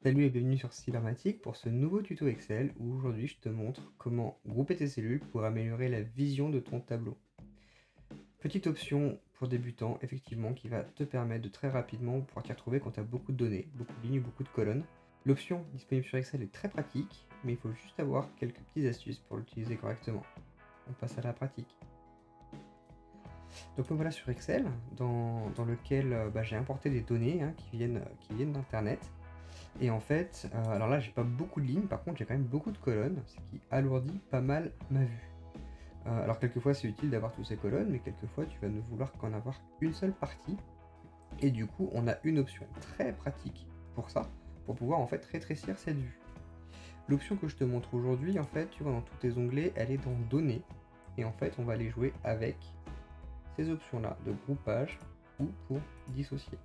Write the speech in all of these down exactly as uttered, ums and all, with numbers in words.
Salut et bienvenue sur Cybermatic pour ce nouveau tuto Excel où aujourd'hui je te montre comment grouper tes cellules pour améliorer la vision de ton tableau. Petite option pour débutants effectivement qui va te permettre de très rapidement pouvoir t'y retrouver quand tu as beaucoup de données, beaucoup de lignes, beaucoup de colonnes. L'option disponible sur Excel est très pratique mais il faut juste avoir quelques petites astuces pour l'utiliser correctement. On passe à la pratique. Donc me voilà sur Excel dans, dans lequel euh, bah, j'ai importé des données hein, qui viennent, qui viennent d'internet. Et en fait, euh, alors là j'ai pas beaucoup de lignes, par contre j'ai quand même beaucoup de colonnes, ce qui alourdit pas mal ma vue. Euh, alors quelquefois c'est utile d'avoir toutes ces colonnes, mais quelquefois tu vas ne vouloir qu'en avoir qu'une seule partie. Et du coup on a une option très pratique pour ça, pour pouvoir en fait rétrécir cette vue. L'option que je te montre aujourd'hui, en fait, tu vois dans tous tes onglets, elle est dans données. Et en fait on va aller jouer avec ces options là de groupage ou pour dissocier.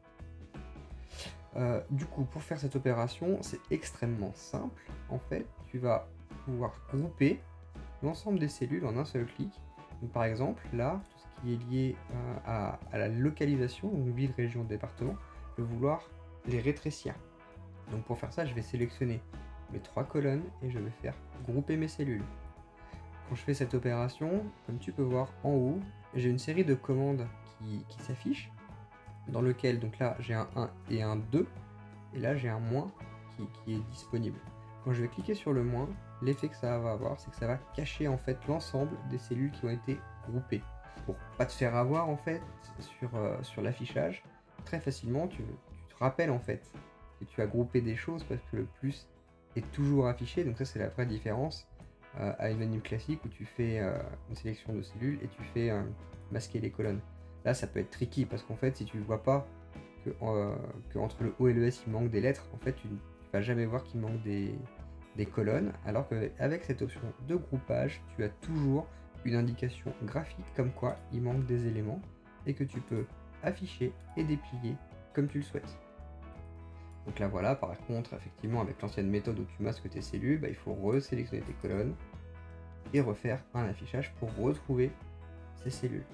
Euh, du coup, pour faire cette opération, c'est extrêmement simple. En fait, tu vas pouvoir grouper l'ensemble des cellules en un seul clic. Donc, par exemple, là, tout ce qui est lié euh, à, à la localisation, donc ville, région, département, je vais vouloir les rétrécir. Donc pour faire ça, je vais sélectionner mes trois colonnes et je vais faire grouper mes cellules. Quand je fais cette opération, comme tu peux voir en haut, j'ai une série de commandes qui, qui s'affichent, dans lequel, donc là, j'ai un un et un deux, et là, j'ai un moins qui, qui est disponible. Quand je vais cliquer sur le moins, l'effet que ça va avoir, c'est que ça va cacher en fait l'ensemble des cellules qui ont été groupées. Pour pas te faire avoir en fait sur, euh, sur l'affichage, très facilement, tu, tu te rappelles en fait que tu as groupé des choses parce que le plus est toujours affiché, donc ça c'est la vraie différence euh, à une manip classique où tu fais euh, une sélection de cellules et tu fais euh, masquer les colonnes. Là, ça peut être tricky parce qu'en fait, si tu ne vois pas que, euh, que entre le O et le S, il manque des lettres, en fait, tu ne vas jamais voir qu'il manque des, des colonnes. Alors qu'avec cette option de groupage, tu as toujours une indication graphique comme quoi il manque des éléments et que tu peux afficher et déplier comme tu le souhaites. Donc là, voilà, par contre, effectivement, avec l'ancienne méthode où tu masques tes cellules, bah, il faut resélectionner tes colonnes et refaire un affichage pour retrouver ces cellules.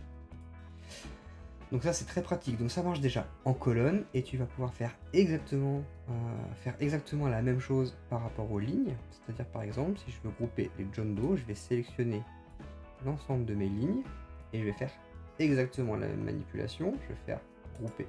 Donc ça c'est très pratique, donc ça marche déjà en colonne et tu vas pouvoir faire exactement, euh, faire exactement la même chose par rapport aux lignes. C'est-à-dire par exemple si je veux grouper les John Doe, je vais sélectionner l'ensemble de mes lignes et je vais faire exactement la même manipulation, je vais faire grouper.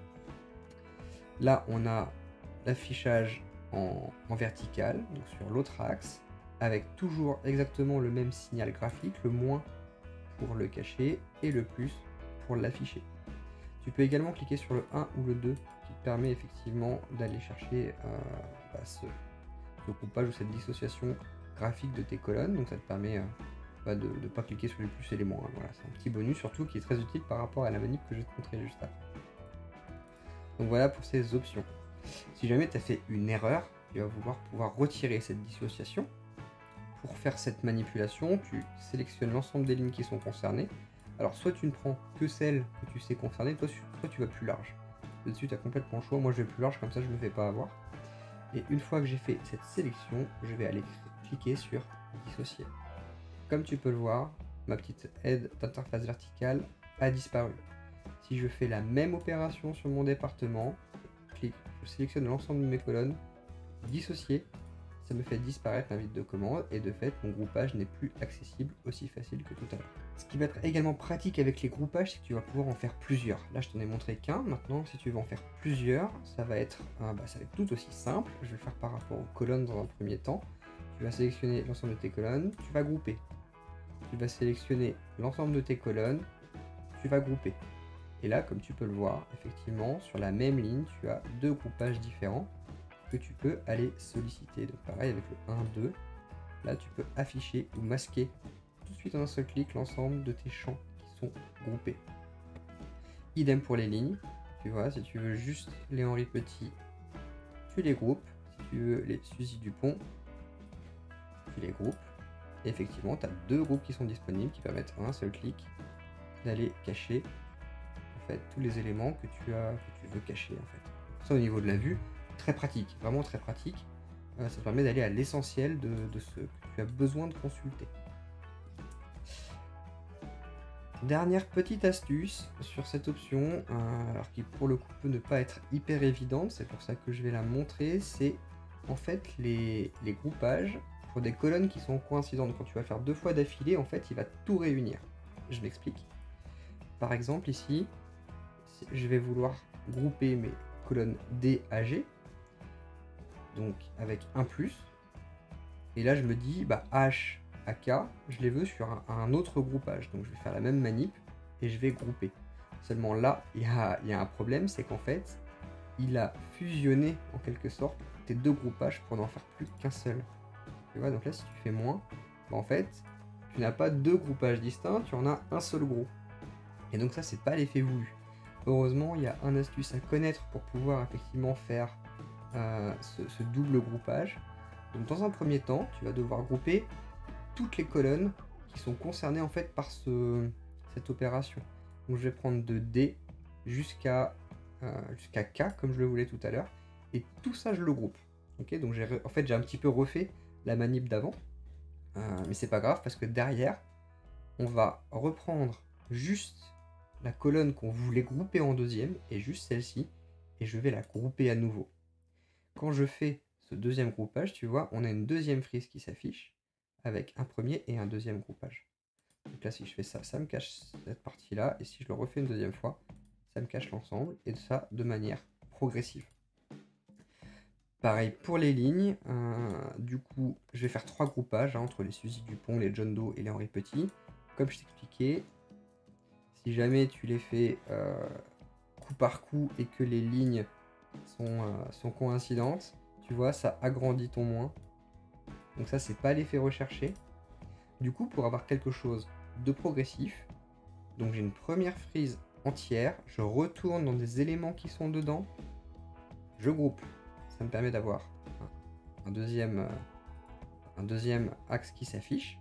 Là on a l'affichage en, en vertical, donc sur l'autre axe, avec toujours exactement le même signal graphique, le moins pour le cacher et le plus pour l'afficher. Tu peux également cliquer sur le un ou le deux qui te permet effectivement d'aller chercher euh, bah, ce, ce groupage ou cette dissociation graphique de tes colonnes. Donc ça te permet euh, bah, de ne pas cliquer sur les plus et les moins. Voilà, c'est un petit bonus surtout qui est très utile par rapport à la manip que je vais te montrer juste après. Donc voilà pour ces options. Si jamais tu as fait une erreur, tu vas vouloir pouvoir retirer cette dissociation. Pour faire cette manipulation, tu sélectionnes l'ensemble des lignes qui sont concernées. Alors soit tu ne prends que celles que tu sais concerner, toi, toi tu vas plus large. Là-dessus tu as complètement le choix, moi je vais plus large, comme ça je ne me fais pas avoir. Et une fois que j'ai fait cette sélection, je vais aller cliquer sur dissocier. Comme tu peux le voir, ma petite aide d'interface verticale a disparu. Si je fais la même opération sur mon département, je clique, je sélectionne l'ensemble de mes colonnes, dissocier, ça me fait disparaître l'invite de commande et de fait mon groupage n'est plus accessible aussi facile que tout à l'heure. Ce qui va être également pratique avec les groupages, c'est que tu vas pouvoir en faire plusieurs. Là je t'en ai montré qu'un, maintenant si tu veux en faire plusieurs, ça va être, euh, bah, ça va être tout aussi simple. Je vais le faire par rapport aux colonnes dans un premier temps. Tu vas sélectionner l'ensemble de tes colonnes, tu vas grouper. Tu vas sélectionner l'ensemble de tes colonnes, tu vas grouper. Et là comme tu peux le voir, effectivement sur la même ligne tu as deux groupages différents que tu peux aller solliciter. Donc pareil avec le un, deux, là tu peux afficher ou masquer tout de suite en un seul clic l'ensemble de tes champs qui sont groupés. Idem pour les lignes, tu vois, si tu veux juste les Henri Petit, tu les groupes. Si tu veux les Suzy Dupont, tu les groupes. Et effectivement, tu as deux groupes qui sont disponibles qui permettent en un seul clic d'aller cacher en fait tous les éléments que tu as que tu veux cacher en fait. Ça au niveau de la vue, très pratique, vraiment très pratique. Euh, ça te permet d'aller à l'essentiel de, de ce que tu as besoin de consulter. Dernière petite astuce sur cette option, euh, alors qui pour le coup peut ne pas être hyper évidente, c'est pour ça que je vais la montrer, c'est en fait, les, les groupages, pour des colonnes qui sont coïncidantes, quand tu vas faire deux fois d'affilée, en fait, il va tout réunir. Je m'explique. Par exemple, ici, je vais vouloir grouper mes colonnes D à G, donc avec un plus. Et là, je me dis, bah, H à K, je les veux sur un, un autre groupage. Donc, je vais faire la même manip et je vais grouper. Seulement là, il y a, y a un problème, c'est qu'en fait, il a fusionné en quelque sorte tes deux groupages pour n'en faire plus qu'un seul. Tu vois, donc là, si tu fais moins, bah, en fait, tu n'as pas deux groupages distincts, tu en as un seul groupe. Et donc ça, c'est pas l'effet voulu. Heureusement, il y a un astuce à connaître pour pouvoir effectivement faire euh, ce, ce double groupage. Donc dans un premier temps, tu vas devoir grouper toutes les colonnes qui sont concernées en fait par ce, cette opération. Donc je vais prendre de D jusqu'à euh, jusqu'à K comme je le voulais tout à l'heure. Et tout ça, je le groupe. Ok, donc j'ai en fait j'ai un petit peu refait la manip d'avant. Euh, mais c'est pas grave parce que derrière, on va reprendre juste la colonne qu'on voulait grouper en deuxième et juste celle-ci, et je vais la grouper à nouveau. Quand je fais ce deuxième groupage, tu vois, on a une deuxième frise qui s'affiche avec un premier et un deuxième groupage. Donc là, si je fais ça, ça me cache cette partie-là, et si je le refais une deuxième fois, ça me cache l'ensemble, et ça de manière progressive. Pareil pour les lignes, euh, du coup, je vais faire trois groupages hein, entre les Suzy Dupont, les John Doe et les Henri Petit. Comme je t'expliquais, si jamais tu les fais euh, coup par coup et que les lignes sont, euh, sont coïncidentes, tu vois, ça agrandit ton moins. Donc ça, c'est pas l'effet recherché. Du coup, pour avoir quelque chose de progressif, donc j'ai une première frise entière, je retourne dans des éléments qui sont dedans, je groupe. Ça me permet d'avoir un, un, deuxième, euh, un deuxième axe qui s'affiche.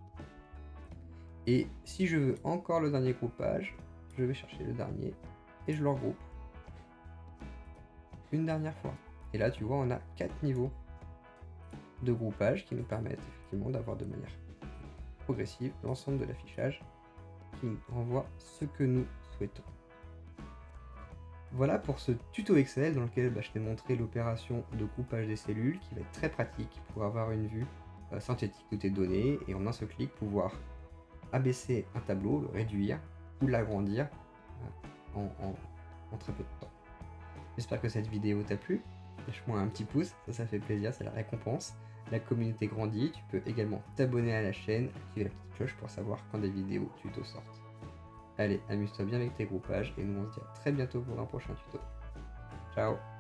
Et si je veux encore le dernier groupage, je vais chercher le dernier et je le regroupe une dernière fois. Et là, tu vois, on a quatre niveaux de groupage qui nous permettent effectivement d'avoir de manière progressive l'ensemble de l'affichage qui nous renvoie ce que nous souhaitons. Voilà pour ce tuto Excel dans lequel bah, je t'ai montré l'opération de groupage des cellules qui va être très pratique pour avoir une vue euh, synthétique de tes données et en un seul clic pouvoir abaisser un tableau, le réduire ou l'agrandir euh, en, en, en très peu de temps. J'espère que cette vidéo t'a plu. Lâche-moi un petit pouce, ça ça fait plaisir, c'est la récompense. La communauté grandit, tu peux également t'abonner à la chaîne, activer la petite cloche pour savoir quand des vidéos tuto sortent. Allez, amuse-toi bien avec tes groupages et nous on se dit à très bientôt pour un prochain tuto. Ciao!